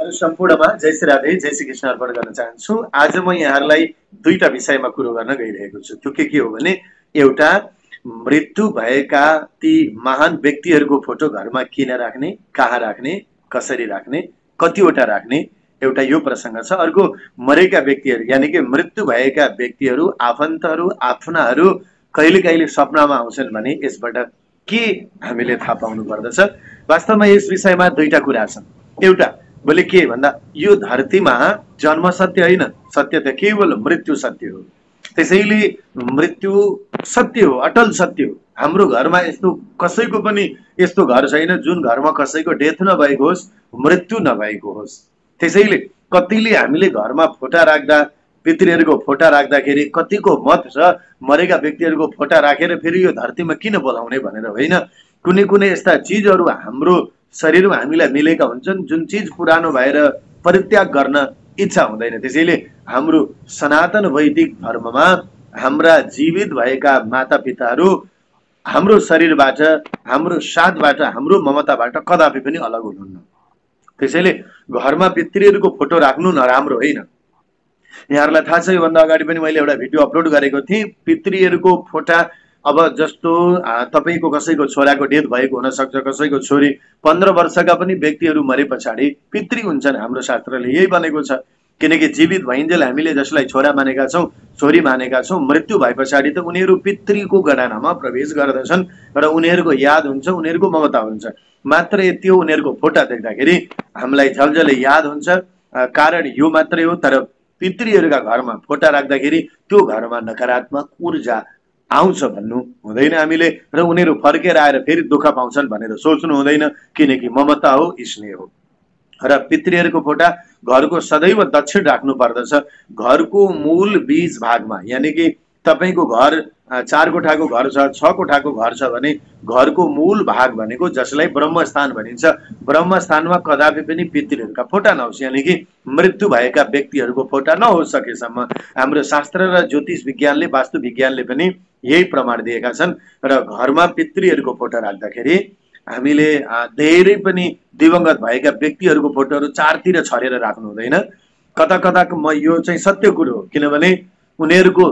सम्पूर्णमा जय श्री राधे जय श्री कृष्ण अर्पण गर्न चाहन्छु। आज म यहाँहरूलाई दुईटा विषयमा कुरो गर्न गइरहेको छु। त्यो के हो भने, एउटा मृत्यु भएका ती महान व्यक्तिहरूको फोटो घरमा किन राख्ने, कहाँ राख्ने, कसरी राख्ने, कतिवटा राख्ने, एउटा यो प्रसङ्ग छ। अर्को मरेका व्यक्तिहरू यानि कि मृत्यु भएका व्यक्तिहरू, आफन्तहरू, आफ्नाहरू कहिले कहिले सपनामा आउँछन् भने यसबाट के हामीले थाहा पाउनु पर्दछ। वास्तवमा यस विषयमा दुईटा कुरा छन्। एउटा बोले के भन्दा, यो धरतीमा जन्म सत्य होइन, सत्य त केवल मृत्यु सत्य हो। त्यसैले मृत्यु सत्य हो, अटल सत्य हो। हाम्रो घरमा यस्तो कसैको पनि यस्तो घर छैन जुन घरमा कसैको डेथ नभएको होस्, मृत्यु नभएको होस्। त्यसैले कतिले हामीले घरमा फोटा राख्दा, पितृहरूको फोटा राख्दाखेरि कतिको मत छ मरेका व्यक्तिहरूको फोटा राखेर फेरि यो धरतीमा किन बोलाउने भनेर होइन। कुनै कुनै यस्ता चिजहरू हाम्रो शरीरमा हामीलाई मिलेका हुन्छन् जुन चिज पुरानो भएर परित्याग गर्न इच्छा हुँदैन। त्यसैले हाम्रो सनातन वैदिक धर्ममा हाम्रा जीवित भएका माता पिताहरू हाम्रो शरीरबाट, हाम्रो साथबाट, हाम्रो ममताबाट कदापि पनि अलग हुनुहुन्न। त्यसैले घरमा पितृहरूको फोटो राख्नु नराम्रो होइन। यहाँहरूलाई थाहा छ, योभन्दा अगाडि पनि मैले एउटा भिडियो अपलोड गरेको थिएँ। पितृहरूको फोटा अब जस्तो तपाईको कसैको छोराको डेथ भएको हुन सक्छ, कसैको छोरी 15 वर्षका पनि व्यक्तिहरू मरे पछाडि पितृ हुन्छन्। हाम्रो शास्त्रले यही भनेको छ। किनकि जीवित भइन्जेल हामीले जसलाई छोरा मानेका छौं, छोरी मानेका छौं, मृत्यु भए पछाडि त उनीहरू पितृको गणनामा प्रवेश गर्दछन् र उनीहरूको याद हुन्छ, उनीहरूको ममता हुन्छ। मात्र यति हो, उनीहरूको फोटा देख्दाखेरि हामीलाई झलझलै याद हुन्छ। कारण यो मात्रै हो। तर पितृहरूका घरमा फोटा राख्दाखेरि त्यो घरमा नकारात्मक ऊर्जा आउँछ भन्नु हुँदैन हामीले, र उनीहरू फर्केर आएर फेरि दुःख पाउँछन् भनेर सोच्नु हुँदैन। किनकि ममता हो, स्नेह हो। र पितृहरूको फोटा घरको सदैव दक्षिण राख्नु पर्दछ। घरको मूल बीज भागमा, यानि कि तपाईको घर 4 कोठाको घर छ, 6 कोठाको घर छ भने घरको मूल भाग भनेको जसलाई ब्रह्मस्थान भनिन्छ, ब्रह्मस्थानमा कदापि पनि पितृहरूका फोटा नहोस्, यानि कि मृत्यु भएका व्यक्तिहरूको फोटा नहोस् सकेसम्म। हाम्रो शास्त्र र ज्योतिष विज्ञानले, वास्तु विज्ञानले पनि यही प्रमाण दिएका छन्। र घरमा पितृहरूको फोटो राख्दाखेरि हामीले धेरै पनि दिवंगत भएका व्यक्तिहरूको फोटोहरू चारतिर छरेर राख्नु हुँदैन। कता कता यो चाहिँ सत्य कुरो हो। किनभने उनीहरूको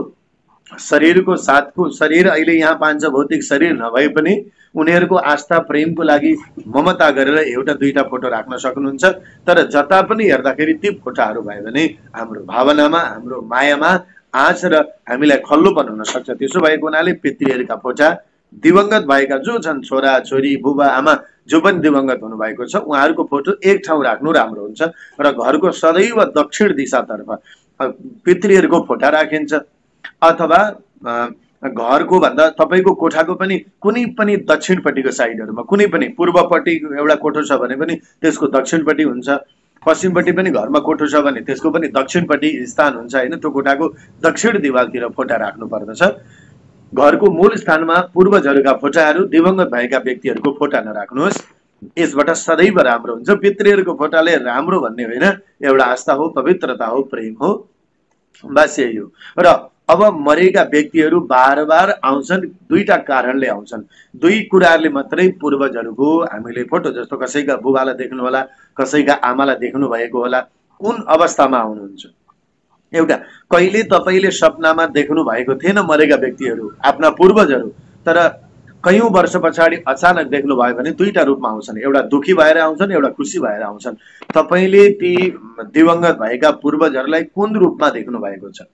शरीरको साथको शरीर अहिले यहाँ पाँच भौतिक शरीर नभए पनि उनीहरूको आस्था प्रेमको लागि ममता गरेर एउटा दुईटा फोटो राख्न सक्नुहुन्छ। तर जता पनि हेर्दाखेरि ती फोटाहरू भयो भने हाम्रो भावनामा, हाम्रो मायामा आँच र हामीलाई खल्लोपन हुन सक्छ। त्यसो भएको हुनाले पितृहरूका फोटा, दिवंगत भएका जो छन्, छोरा छोरी, बुबा आमा जो पनि दिवंगत हुनुभएको छ, उहाँहरूको फोटो एक ठाउँ राख्नु राम्रो हुन्छ। र घरको सदैव दक्षिण दिशातर्फ पितृहरूको फोटा राखिन्छ। अथवा घरको भन्दा तपाईको कोठाको पनि कुनै पनि दक्षिणपट्टिको साइडहरुमा, कुनै पनि पूर्वपट्टि एउटा कोठो छ भने पनि त्यसको दक्षिणपट्टि हुन्छ, पश्चिमपट्टि पनि घरमा कोठो छ भने त्यसको पनि दक्षिणपट्टि स्थान हुन्छ हैन। त्यो कोठाको दक्षिण दिवालतिर फोटा राख्नु पर्दछ। घरको मूल स्थानमा पूर्वजहरूका फोटाहरू, दिवंगत भएका व्यक्तिहरूको फोटा नराख्नुहोस्। यसबाट सदैव राम्रो हुन्छ। पितृहरूको फोटाले राम्रो भन्ने होइन, एउटा आस्था हो, पवित्रता हो, प्रेम हो, बस यही हो। र अब मरेका व्यक्तिहरू बार बार आउँछन्, दुईटा कारणले आउँछन्। दुई कुराहरूले मात्रै पूर्वजहरूको हामीले फोटो, जस्तो कसैका बुबालाई देख्नु होला, कसैका आमालाई देख्नु भएको होला, कुन अवस्थामा आउनुहुन्छ। एउटा, कहिले तपाईले सपनामा देख्नु भएको थिएन मरेका व्यक्तिहरू, आफ्ना पूर्वजहरू, तर कयौं वर्ष पछाडि अचानक देख्नु भयो भने दुईटा रूपमा आउँछन्। एउटा दुखी भएर आउँछन्, एउटा खुसी भएर आउँछन्। तपाईले ती दिवंगत भएका पूर्वजहरूलाई कुन रूपमा देख्नु भएको छ?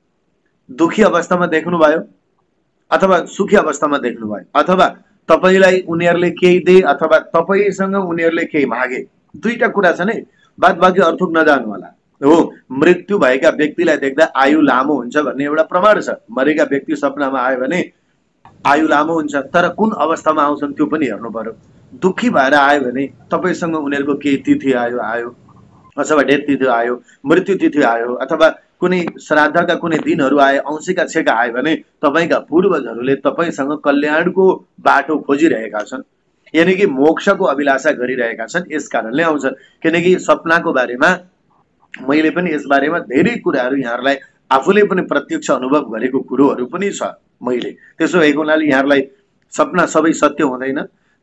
दुखी अवस्थामा देख्नुभयो अथवा सुखी अवस्थामा देख्नुभयो, अथवा तपाईलाई उनीहरूले केही दे अथवा तपाईसँग उनीहरूले केही मागे, दुईटा कुरा छ नि। बाद बाँकी अर्थुक नजानु होला। हो, मृत्यु भएका व्यक्तिलाई देख्दा आयु लामो हुन्छ भन्ने एउटा प्रमाण छ। मरेका व्यक्ति सपनामा आयो भने आयु लामो हुन्छ, तर कुन अवस्थामा आउँछन् त्यो पनि हेर्नु पर्यो। दुखी भएर आयो भने तपाईसँग उनीहरूको केही तिथि आयो अथवा डेथ तिथि आयो, मृत्यु तिथि आयो, अथवा कुनै श्राद्धका कुनै दिनहरू आए, औँसीका छेका आयो भने तपाईका पूर्वजहरूले तपाईसँग कल्याणको बाटो खोजिरहेका छन्, यानी कि मोक्षको अभिलाषा गरिरहेका छन्। यस कारणले आउँछ। किनकि सपनाको बारेमा मैले पनि यस बारेमा धेरै कुराहरू यहाँहरूलाई आफूले पनि प्रत्यक्ष अनुभव गरेको कुरोहरू पनि छ मैले। त्यसो भएको हुनाले यहाँहरूलाई सपना सबै सत्य हुँदैन।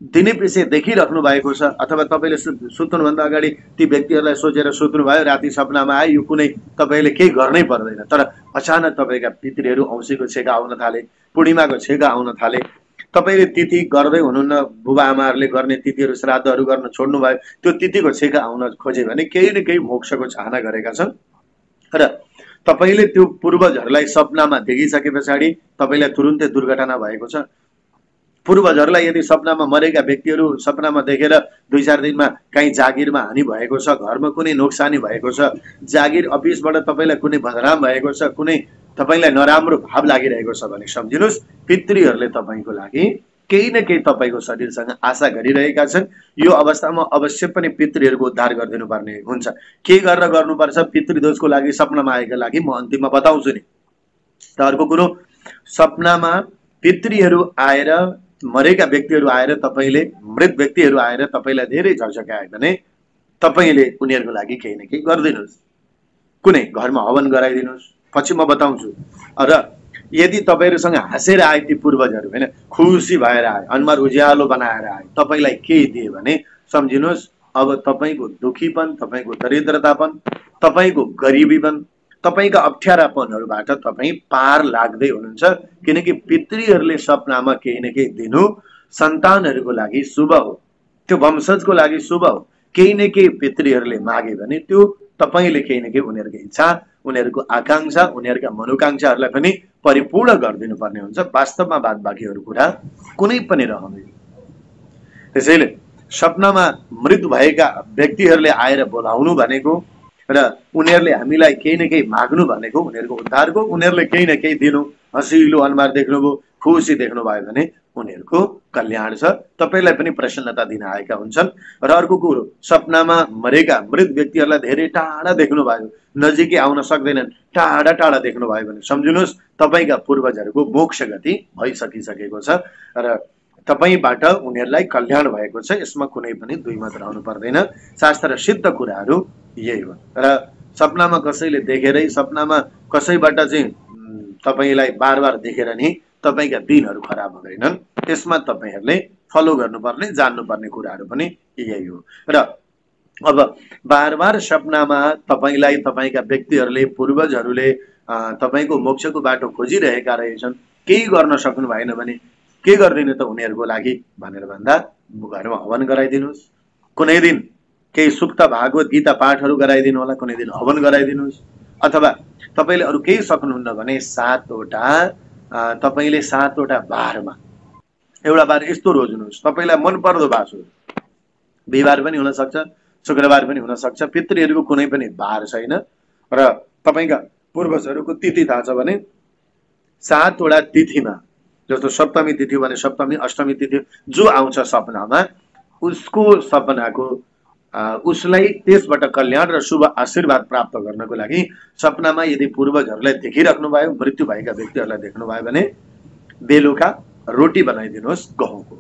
दिनै पछि देखिराख्नु भएको छ अथवा तपाईँले सुत्नुभन्दा अगाडि ती व्यक्तिहरूलाई सोचेर सुत्नुभयो, राति सपनामा आयो, यो कुनै तपाईँले केही गर्नै पर्दैन, तर अचानक तपाईँका पितृहरू औँसीको छेका आउन थाले, पूर्णिमाको छेका आउन थाले, तपाईँले तिथि गर्दै हुनुहुन्न, बुबा आमाहरूले गर्ने तिथिहरू श्राद्धहरू गर्न छोड्नुभयो, त्यो तिथिको छेका आउन खोजे भने केही न केही मोक्षको चाहना गरेका छन् र तपाईँले त्यो पूर्वजहरूलाई सपनामा देखिसके पछाडि तपाईँलाई तुरुन्तै दुर्घटना भएको छ। पूर्वजहरूलाई यदि सपनामा मरेका व्यक्तिहरू सपनामा देखेर 2-4 दिनमा कहीँ जागिरमा हानि भएको छ, घरमा कुनै नोक्सानी भएको छ, जागिर अफिसबाट तपाईँलाई कुनै बदनाम भएको छ, कुनै तपाईँलाई नराम्रो भाव लागिरहेको छ भने सम्झिनुहोस् पितृहरूले तपाईँको लागि केही न केही तपाईँको शरीरसँग आशा गरिरहेका छन्। यो अवस्थामा अवश्य पनि पितृहरूको उद्धार गरिदिनु पर्ने हुन्छ। के गरेर गर्नुपर्छ पितृदोषको लागि सपनामा आएका लागि म अन्तिममा बताउँछु नि। र अर्को कुरो, सपनामा पितृहरू आएर, मरेका व्यक्तिहरू आएर तपाईँले, मृत व्यक्तिहरू आएर तपाईँलाई धेरै झर्झकाए भने तपाईँले उनीहरूको लागि केही न केही गरिदिनुहोस्। कुनै घरमा हवन गराइदिनुहोस्, पछि म बताउँछु। र यदि तपाईँहरूसँग हाँसेर आए ती पूर्वजहरू, होइन, खुसी भएर आए, अनुहार उज्यालो बनाएर आए, तपाईँलाई केही दिए भने सम्झिनुहोस् अब तपाईँको दुखीपन, तपाईँको दरिद्रतापन, तपाईँको गरिबीपन, तपाईँका अप्ठ्यारापनहरूबाट तपाईँ पार लाग्दै हुनुहुन्छ। किनकि पितृहरूले सपनामा केही न केही दिनु सन्तानहरूको लागि शुभ हो, त्यो वंशजको लागि शुभ हो। केही न केही पितृहरूले मागे भने त्यो तपाईँले केही न केही उनीहरूको इच्छा, उनीहरूको आकांक्षा, उनीहरूका मनोकांक्षाहरूलाई पनि परिपूर्ण गरिदिनु पर्ने हुन्छ। वास्तवमा बाद बाँकीहरू कुरा कुनै पनि रहँदैन। त्यसैले सपनामा मृत भएका व्यक्तिहरूले आएर बोलाउनु भनेको र उनीहरूले हामीलाई केही न केही माग्नु भनेको उनीहरूको उद्धारको, उनीहरूले केही न केही दिनु, हँसिलो अनुहार देख्नुभयो, खुसी देख्नुभयो भने उनीहरूको कल्याण छ, तपाईँलाई पनि प्रसन्नता दिन आएका हुन्छन्। र अर्को कुरो, सपनामा मरेका मृत व्यक्तिहरूलाई धेरै टाढा देख्नुभयो, नजिकै आउन सक्दैनन्, टाढा टाढा देख्नुभयो भने सम्झिनुहोस् तपाईँका पूर्वजहरूको मोक्ष गति भइसकिसकेको छ र तपाईँबाट उनीहरूलाई कल्याण भएको छ। यसमा कुनै पनि दुई मत रहनु पर्दैन। शास्त्र सिद्ध कुराहरू यही हो। र सपनामा कसैले देखेरै, सपनामा कसैबाट चाहिँ तपाईँलाई बार बार देखेर नि तपाईँका दिनहरू खराब हुँदैनन्। त्यसमा तपाईँहरूले फलो गर्नुपर्ने, जान्नुपर्ने कुराहरू पनि यही हो। र अब बार बार सपनामा तपाईँलाई तपाईँका व्यक्तिहरूले, पूर्वजहरूले तपाईँको मोक्षको बाटो खोजिरहेका रहेछन्, केही गर्न सक्नु भएन भने के गरिदिनु त उनीहरूको लागि भनेर भन्दा घरमा हवन गराइदिनुहोस्। कुनै दिन केही सुक्त भागवत गीता पाठहरू गराइदिनु होला, कुनै दिन हवन गराइदिनुहोस्। अथवा तपाईँले अरू केही सक्नुहुन्न भने 7वटा तपाईँले 7वटा बारमा एउटा बार यस्तो रोज्नुहोस्, तपाईँलाई मनपर्दो बार हो। बिहिबार पनि हुनसक्छ, शुक्रबार पनि हुनसक्छ, पितृहरूको कुनै पनि बार छैन र तपाईँका पूर्वजहरूको तिथि थाहा छ भने 7वटा तिथिमा, जस्तो सप्तमी तिथि भने सप्तमी, अष्टमी तिथि जो आउँछ सपनामा, उसको सपनाको उसलाई त्यसबाट कल्याण र शुभ आशीर्वाद प्राप्त गर्नको लागि सपनामा यदि पूर्वजहरूलाई देखिराख्नु भयो, मृत्यु भएका व्यक्तिहरूलाई देख्नुभयो भने बेलुका रोटी बनाइदिनुहोस् गहुँको।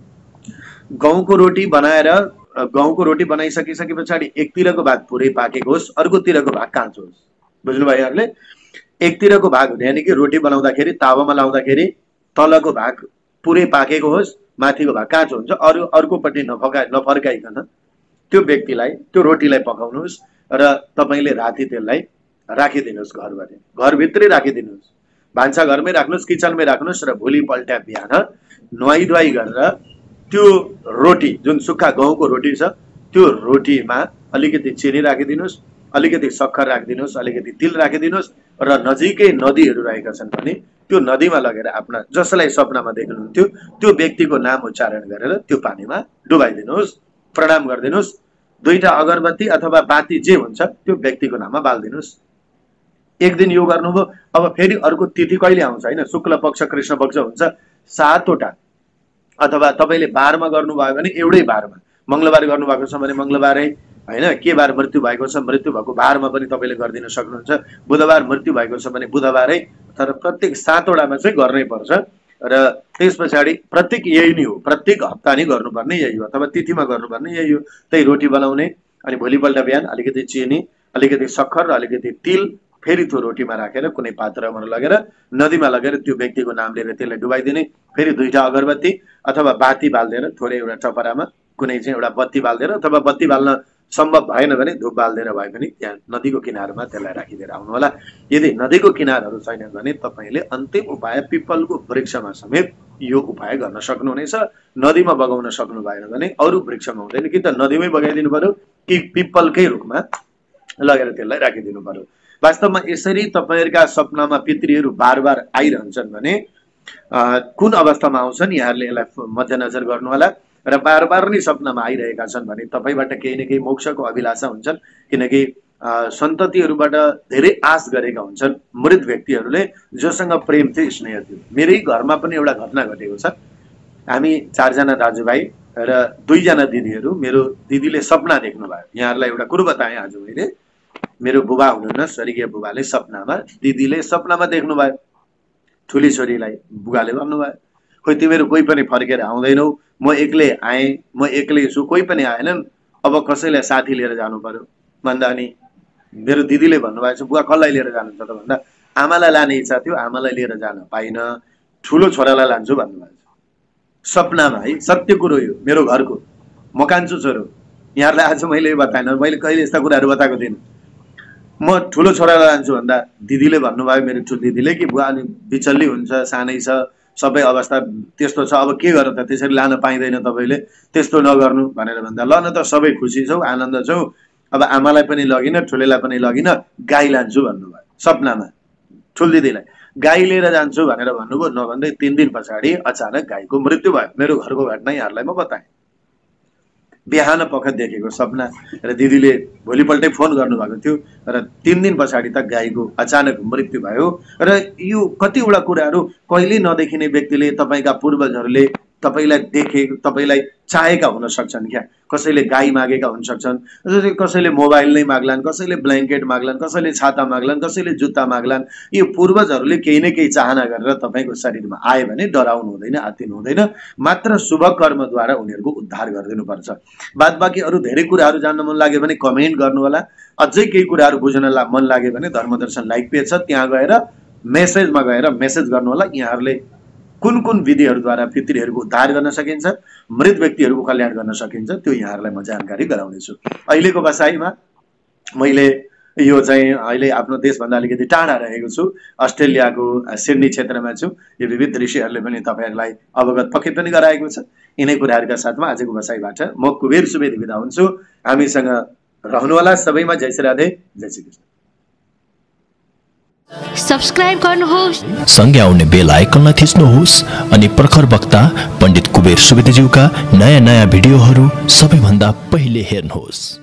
गहुँको रोटी बनाएर, गहुँको रोटी बनाइसकिसके पछाडि एकतिरको भाग पुरै पाकेको होस्, अर्कोतिरको भाग काँचो होस्। बुझ्नु भयो यहाँहरूले? एकतिरको भाग हुने यानि कि रोटी बनाउँदाखेरि तावामा लाउँदाखेरि तलको भाग पुरै पाकेको होस्, माथिको भाग काँचो हुन्छ। अर्कोपट्टि नफर्काइकन त्यो व्यक्तिलाई, त्यो रोटीलाई पकाउनुहोस् र तपाईँले राति त्यसलाई राखिदिनुहोस् घरभरि, घरभित्रै राखिदिनुहोस्, भान्सा घरमै राख्नुहोस्, किचनमै राख्नुहोस् र भोलिपल्ट बिहान नुहाई धुवाई गरेर त्यो रोटी, जुन सुक्खा गहुँको रोटी छ, त्यो रोटीमा अलिकति चिनी राखिदिनुहोस्, अलिकति सक्खर राखिदिनुहोस्, अलिकति तिल राखिदिनुहोस् र नजिकै नदीहरू रहेका छन् भने त्यो नदीमा लगेर आफ्ना जसलाई सपनामा देख्नुहुन्थ्यो त्यो व्यक्तिको नाम उच्चारण गरेर त्यो पानीमा डुबाइदिनुहोस्, प्रणाम गरिदिनुहोस्। 2टा अगरबत्ती अथवा बाती जे हुन्छ त्यो व्यक्तिको नाममा बालिदिनुहोस्। एक दिन यो गर्नुभयो, अब फेरि अर्को तिथि कहिले आउँछ, होइन, शुक्ल पक्ष कृष्ण पक्ष हुन्छ, 7वटा अथवा तपाईँले बारमा गर्नुभयो भने एउटै बारमा, मङ्गलबार गर्नुभएको छ भने मङ्गलबारै, होइन, के बार मृत्यु भएको छ, मृत्यु भएको बारमा पनि तपाईँले गरिदिन सक्नुहुन्छ। बुधबार मृत्यु भएको छ भने बुधबारै, तर प्रत्येक 7वटामा चाहिँ गर्नै पर्छ। र त्यस पछाडि प्रत्येक यही नै हो, प्रत्येक हप्ता नै गर्नुपर्ने यही हो, अथवा तिथिमा गर्नुपर्ने यही हो। त्यही रोटी बनाउने, अनि भोलिपल्ट बिहान अलिकति चिनी, अलिकति सक्खर र अलिकति तिल फेरि त्यो रोटीमा राखेर कुनै पात्रमा लगेर नदीमा लगेर त्यो व्यक्तिको नाम लिएर त्यसलाई डुबाइदिने, फेरि 2टा अगरबत्ती अथवा बाती बाल्देर थोरै एउटा टपरामा कुनै चाहिँ एउटा बत्ती बाल्देर अथवा बत्ती बाल्न सम्भव भएन भने धूप बाल्देर भए पनि त्यहाँ नदीको किनारमा त्यसलाई राखिदिएर आउनु होला। यदि नदीको किनारहरू छैनन् भने तपाईले अन्तिम उपाय पिपलको वृक्षमा समेत यो उपाय गर्न सक्नुहुनेछ। नदीमा बगाउन सक्नु भएन भने अरू वृक्षमा हुँदैन, कि त नदीमै बगाइदिनु पर्यो कि पिपलकै रुखमा लगेर त्यसलाई राखिदिनु पर्यो। वास्तवमा यसरी तपाईहरुका सपनामा पितृहरू बार-बार आइरहन्छन् भने कुन अवस्थामा आउँछन् यहाँहरूले यसलाई मध्यनजर गर्नु होला। र बार-बार नै सपनामा आइरहेका छन् भने तपाईबाट केही न केही मोक्षको अभिलाषा हुन्छन्, किनकि सन्ततिहरूबाट धेरै आश गरेका हुन्छन् मृत व्यक्तिहरूले, जोसँग प्रेम थियो, स्नेह थियो। मेरै घरमा पनि एउटा घटना घटेको छ। हामी 4 जना दाजुभाइ र 2 जना दिदीहरू। मेरो दिदीले सपना देख्नु भयो। यहाँहरूलाई एउटा कुरो बताएँ आज मैले। मेरो बुबा हुनुहुन्न, स्वर्गीय बुबाले सपनामा, दिदीले सपनामा देख्नु भयो। ठुली छोरीलाई बुबाले भन्नुभयो, खोइ तिमीहरू कोही पनि फर्केर आउँदैनौ, म एक्लै आएँ, म एक्लै छु, कोही पनि आएनन्, अब कसैलाई साथी लिएर जानु पर्यो भन्दा अनि मेरो दिदीले भन्नुभएको छ, बुवा कसलाई लिएर जानुहुन्छ त भन्दा आमालाई लाने इच्छा थियो, आमालाई लिएर जान पाइन, ठुलो छोरालाई लान्छु भन्नुभएको छ। सपनामा है, सत्य कुरो यो, मेरो घरको, म कान्छु छोरो। यहाँहरूलाई आज मैले बताएन, मैले कहिले यस्ता कुराहरू बताएको थिइनँ। म ठुलो छोरालाई लान्छु भन्दा दिदीले भन्नुभयो, मेरो ठुलो दिदीले, कि बुवा अनि बिचल्ली हुन्छ, सानै छ, सबै अवस्था त्यस्तो छ, अब के गर्नु त, त्यसरी लान पाइँदैन, तपाईले त्यस्तो नगर्नु भनेर भन्दा ल न त सबै खुसी छौ, आनन्द छौ, अब आमालाई पनि लगिन, ठुलेलाई पनि लगिन, गाई लान्छु भन्नुभयो सपनामा। ठुल दिदीलाई गाई लिएर जान्छु भनेर भन्नुभयो। नभन्दै 3 दिन पछाडि अचानक गाईको मृत्यु भयो। मेरो घरको घटना यहाँहरूलाई म बताएँ। बिहान पख देखेको सपना र दिदीले भोलिपल्टै फोन गर्नुभएको थियो र 3 दिन पछाडि त गाईको अचानक मृत्यु भयो। र यो कतिवटा कुराहरू कहिले नदेखिने व्यक्तिले, तपाईका पूर्वजहरूले तपाईलाई देखे, तपाईलाई चाहेका हुन सक्छन् क्या। कसैले गाई मागेका हुन सक्छन्, कसैले मोबाइल नै माग्लान्, कसैले ब्ल्याङ्केट माग्लान्, कसैले छाता माग्लान्, कसैले जुत्ता माग्लान्। यो पूर्वजहरूले केही न केही चाहना गरेर तपाईको शरीरमा आए भने डराउनु हुँदैन, आत्तिनु हुँदैन, मात्र शुभ कर्मद्वारा उनीहरूको उद्धार गरिदिनु पर्छ। बादबाकी अरू धेरै कुराहरू जान्न मन लाग्यो भने कमेन्ट गर्नु होला। अझै केही कुराहरू बुझ्न मन लाग्यो भने धर्मदर्शन लाइक पेज छ, त्यहाँ गएर मेसेजमा गएर मेसेज गर्नु होला। यहाँहरूले कुन कुन विधिहरूद्वारा पितृहरूको उद्धार गर्न सकिन्छ, मृत व्यक्तिहरूको कल्याण गर्न सकिन्छ, त्यो यहाँहरूलाई म जानकारी गराउनेछु। अहिलेको बसाइमा मैले यो चाहिँ अहिले आफ्नो देशभन्दा अलिकति टाढा रहेको छु, अस्ट्रेलियाको सिडनी क्षेत्रमा छु। यो विविध दृश्यहरूले पनि तपाईहरुलाई अवगत पक्कै पनि गराएको छ। यिनै कुराहरूका साथमा आजको बसाइबाट म कुबेर सुवेदी बिदा हुन्छु। हामीसँग रहनुहोला सबैमा। जय श्री राधे, जय श्री कृष्ण। सब्स्क्राइब गर्नुहोस्, सँगै आउने बेल आइकनलाई थिच्नुहोस् अनि प्रखर वक्ता पण्डित कुबेर सुवेदीज्यूका नयाँ भिडियोहरू सबैभन्दा पहिले हेर्नुहोस्।